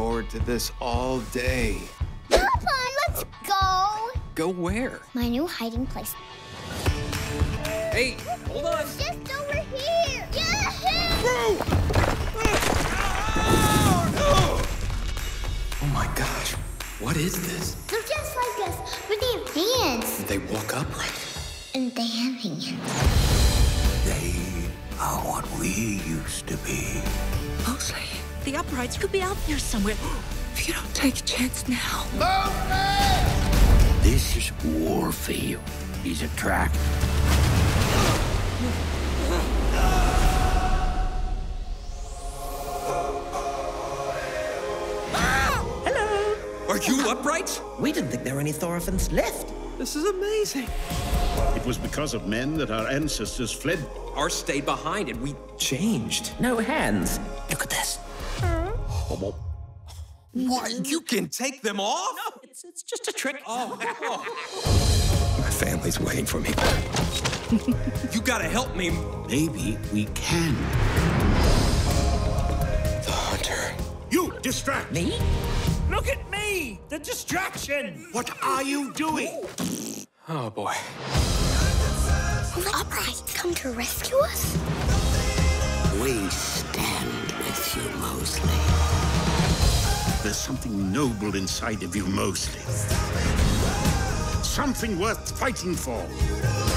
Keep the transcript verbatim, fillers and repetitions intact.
forward to this all day. Papa, let's go. Go where? My new hiding place. Hey, hold on. It's just over here. Get him! Oh my gosh, what is this? They're just like us, but they have hands. They walk upright. And they have hands. They are what we used to be. Mosley, the uprights could be out there somewhere. If you don't take a chance now. This is Warfield. He's a track. Hello. Are you upright? We didn't think there were any Thorfins left. This is amazing. It was because of men that our ancestors fled. Ours stayed behind and we changed. No hands. Look at this. What? You can take them off? No, it's, it's just a trick. Oh, oh. My family's waiting for me. You gotta help me. Maybe we can. The hunter. You distract! Me? Look at me! The distraction! What are you doing? Oh boy. Will the uprights come to rescue us? We stand with you, Mosley. There's something noble inside of you, Mosley. Something worth fighting for.